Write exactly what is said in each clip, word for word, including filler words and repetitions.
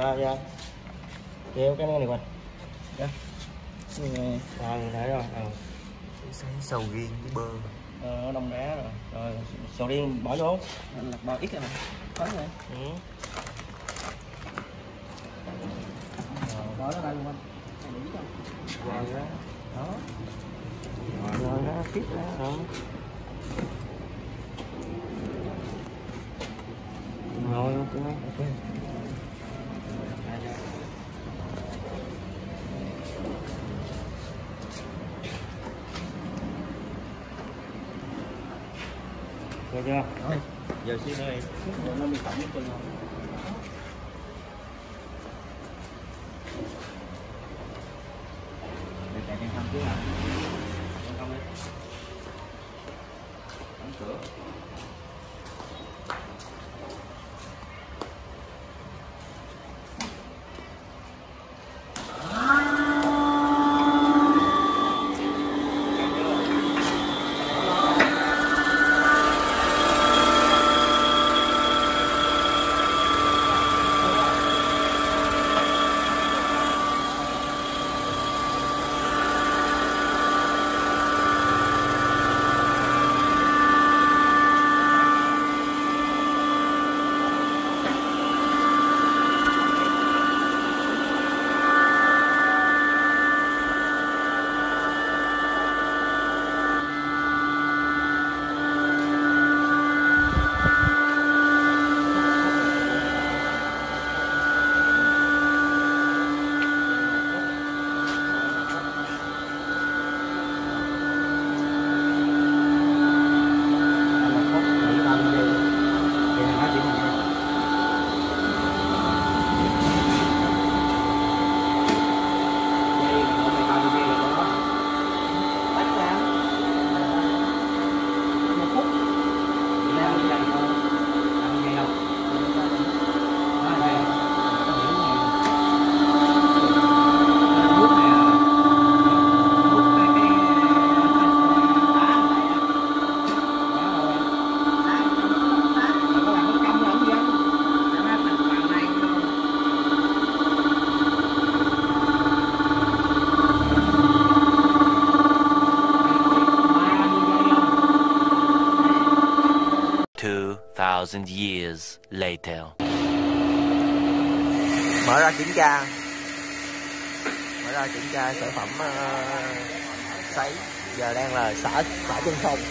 dạ dạ kéo cái này qua dạ à thấy rồi à. Sấy sầu riêng với bơ Ờ, nó đông đá rồi rồi sầu riêng bỏ vô là bao ít rồi có rồi ừ. đó nó đây luôn anh Rồi đó đó rồi nó tiếp ra rồi rồi ok ok được chưa? Rồi, giờ xíu nữa em. Nó bị tổng chân không? Để chạy đèn không chứ nào. Đèn không đi. Đóng cửa. Two thousand years later. Mở ra kiểm tra. Mở ra kiểm tra sản phẩm uh, sấy. Giờ đang là xả xả chân không.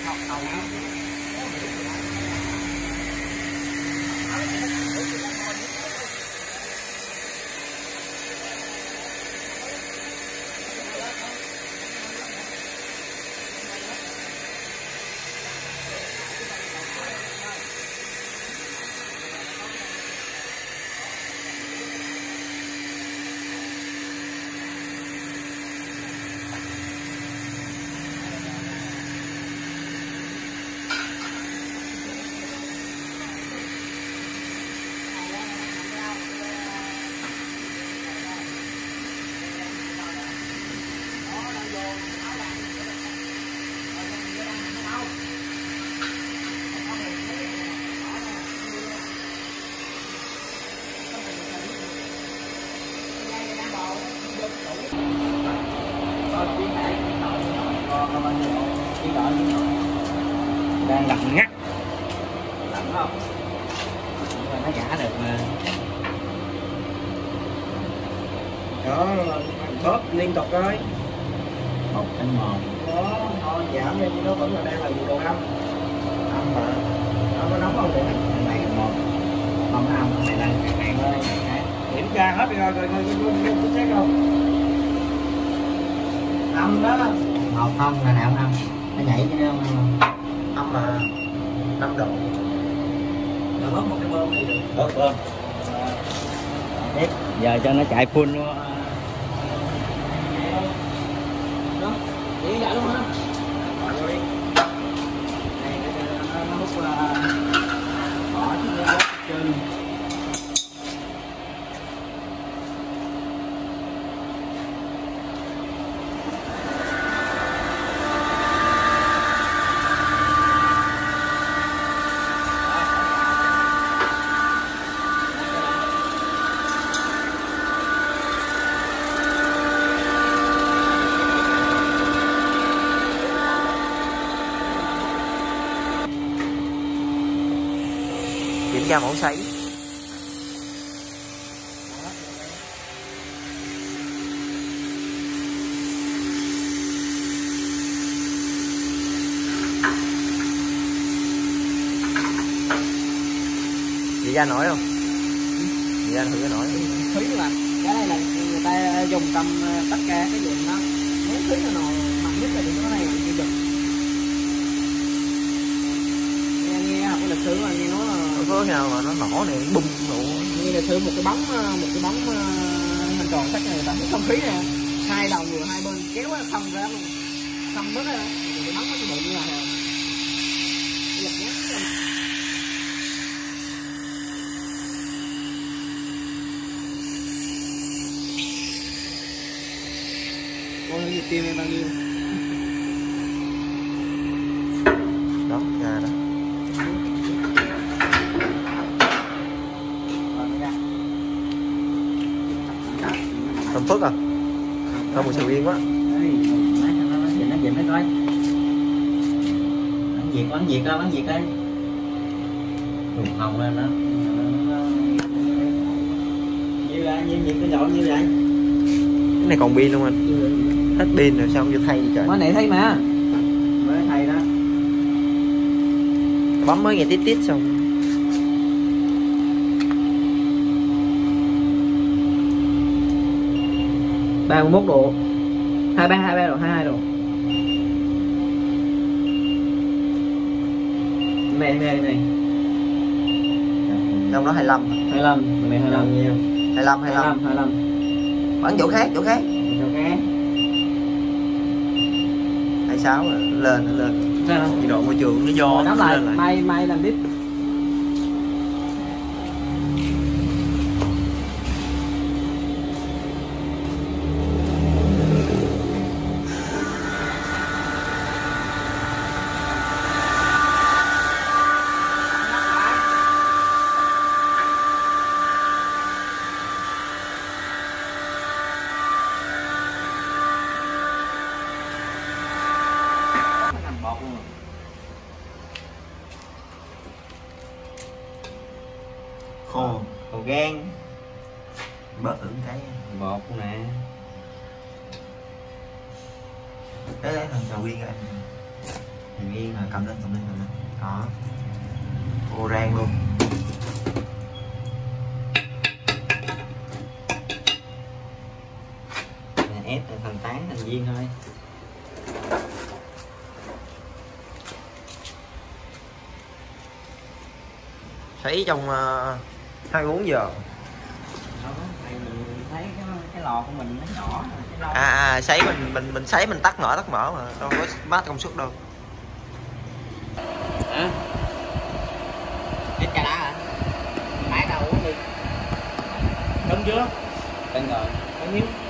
Đang lạnh ngắt. Lạnh không? Nhưng mà nó trả được mà. Đó, bóp liên tục thôi. Một cánh một. Đó, thôi giảm đi, nó vẫn là đang là nhiệt độ âm. Âm mà. Nó có nóng không vậy? Cái này là một. Không có âm, cái này là cạn cạn thôi. Kiểm tra hết rồi rồi rồi rồi có xét không? Âm đó. Một không là nào âm. Nó nhảy chứ không. Âm mà năm độ. Nó bớt một cái bơm thì được. Bớt bơm. Tiếp, giờ cho nó chạy full luôn. Đó, đi vậy luôn hả? Rồi đi. Này nó nó hút bỏ chứ nó trên. ra mẫu sấy. Chị ra nổi không? Chị ra thử cái nổi. Thúy là cái này là người ta dùng trong tất cả cái dụng đó. Nếu thúy là nồi mạnh nhất là cái này là như dùng. Nghe nghe học cái lịch sử mà nghe nói là có khi nào mà nó nổ này bung nổ. Nghe lịch sử một cái bóng một cái bóng hình tròn sắc này người ta không khí nè, hai đầu vừa hai bên kéo không ra luôn, không bớt ra, cái bóng nó cái bự như là lực nhát. Con nhiêu tiền em bao nhiêu? Đó, nhà đó. Thơm phức à? Thơm mùi sầu riêng quá. Nó dịch nó coi. Bán Việt, bán Việt coi, bán Việt coi. Đục hồng lên đó. Như là như Việt cái dọn như vậy. Cái này còn pin không anh? Hết pin rồi sao không vô thay trời? Mới này thấy mà. Mới thay đó. Bấm mới nghe tít tít xong. ba mươi mốt độ. hai ba hai ba độ, hai mươi hai độ. Này này này. Trong đó hai mươi lăm. hai mươi lăm, này hai mươi lăm nhiêu? hai mươi lăm, hai mươi lăm. hai mươi lăm. Bắn chỗ khác, chỗ khác. Chỗ khác. hai mươi sáu rồi, lên nó lên. Sao không? Nhiệt độ môi trường nó do nó lại, lại. May may làm tiếp. Khô. Khô gan. Bớt ửng cái. Bột nè. Đấy đấy, thằng sầu riêng anh. Thằng riêng À, cầm lên, cầm lên, cầm lên. Đó. Ô rang luôn. Ép thành tán thành viên thôi. Sấy trong uh, hai mươi bốn giờ. Thấy cái, cái lò của mình nó nhỏ. À, à sấy mình mình mình sấy mình tắt mở tắt mở mà đâu có mát công suất đâu. Hả? Chết trà đá hả? Mãi đâu uống đi. Đúng chưa? Đúng rồi. Bao nhiêu?